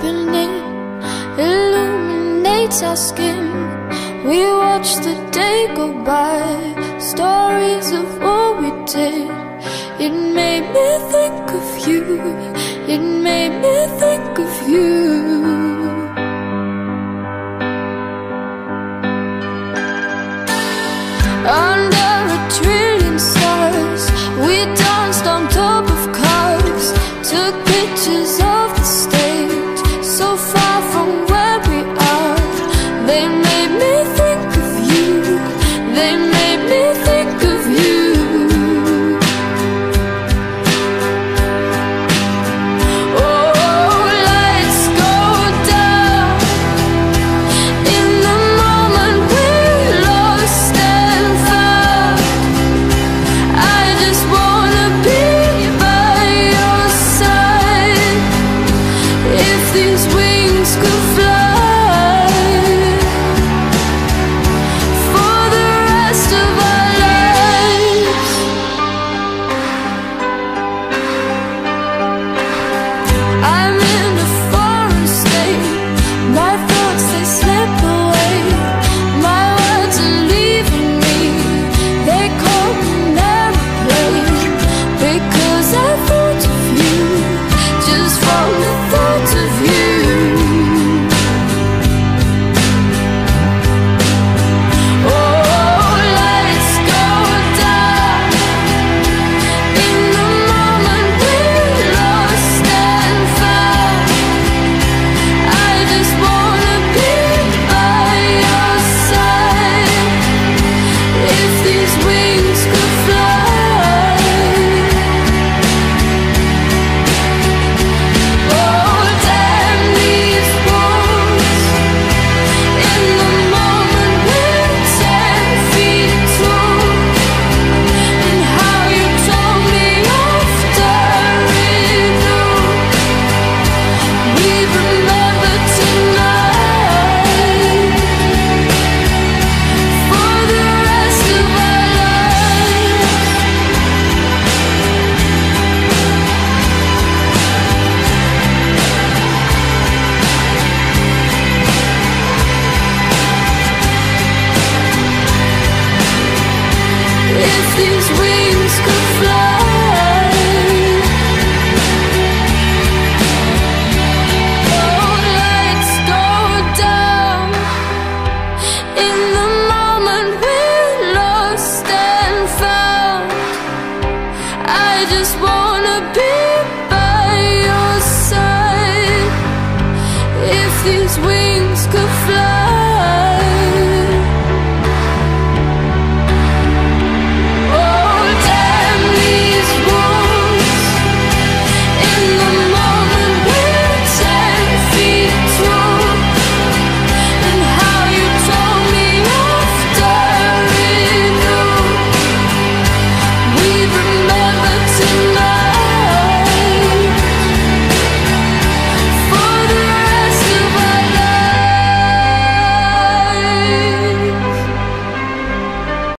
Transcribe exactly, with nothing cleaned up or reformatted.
evening illuminates our skin. We watch the day go by, stories of what we did. It made me think of you, it made me think of you. Under a trillion stars, we danced on top of cars, took pictures of the stage, so far from where we are. They made me think of you, they made me think of you. Oh, lights go down in the moment we're lost and found. I just wanna be by your side. If these wings could fly,